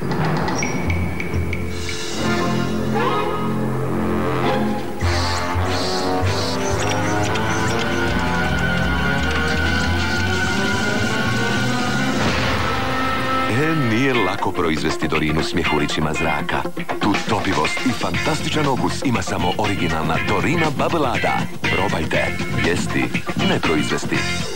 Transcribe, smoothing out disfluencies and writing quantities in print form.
Nije lako proizvesti Dorinu smjehurićima zraka. Tu topivost i fantastičan okus ima samo originalna Dorina Bablada. Probajte. Jesti, ne proizvesti.